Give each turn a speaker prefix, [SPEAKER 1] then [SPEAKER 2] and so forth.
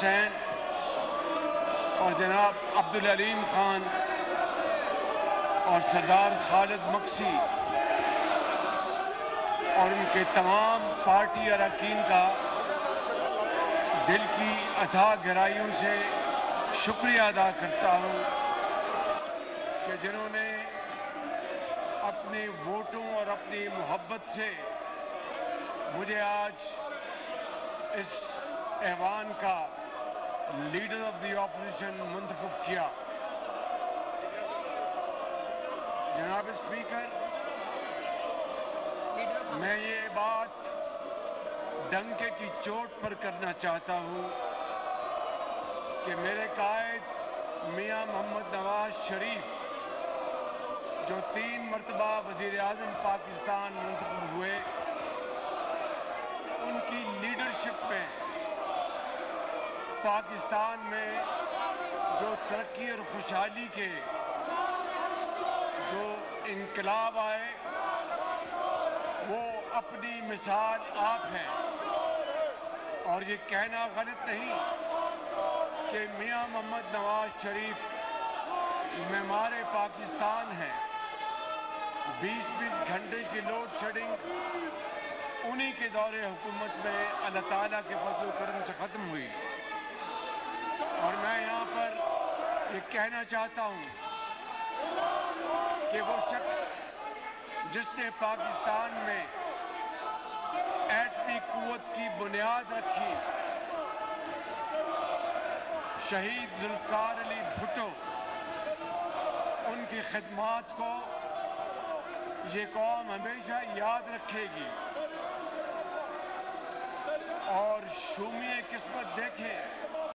[SPEAKER 1] حسین اور جناب عبدالعلیم خان اور سردار خالد مکسی اور ان کے تمام پارٹی اراکین کا دل کی اتھاہ گہرائیوں سے شکریہ ادا کرتا ہوں کہ جنہوں نے اپنے ووٹوں اور اپنی محبت سے مجھے آج اس ایوان کا لیڈر آف دی اپوزیشن منتخب کیا۔ جناب اسپیکر، میں یہ بات ڈنکے کی چوٹ پر کرنا چاہتا ہوں کہ میرے قائد میاں محمد نواز شریف جو 3 مرتبہ وزیر اعظم پاکستان منتخب ہوئے، ان کی لیڈرشپ میں پاکستان میں جو ترقی اور خوشحالی کے جو انقلاب آئے وہ اپنی مثال آپ ہیں، اور یہ کہنا غلط نہیں کہ میاں محمد نواز شریف معمار پاکستان ہیں۔ 20 گھنٹے کی لوڈ شیڈنگ انہی کے دور حکومت میں اللہ تعالیٰ کے فضل و کرم سے ختم ہوئی، اور میں یہاں پر یہ کہنا چاہتا ہوں کہ وہ شخص جس نے پاکستان میں ایٹمی قوت کی بنیاد رکھی، شہید ذوالفقار علی بھٹو، ان کی خدمات کو یہ قوم ہمیشہ یاد رکھے گی، اور شومی قسمت دیکھیں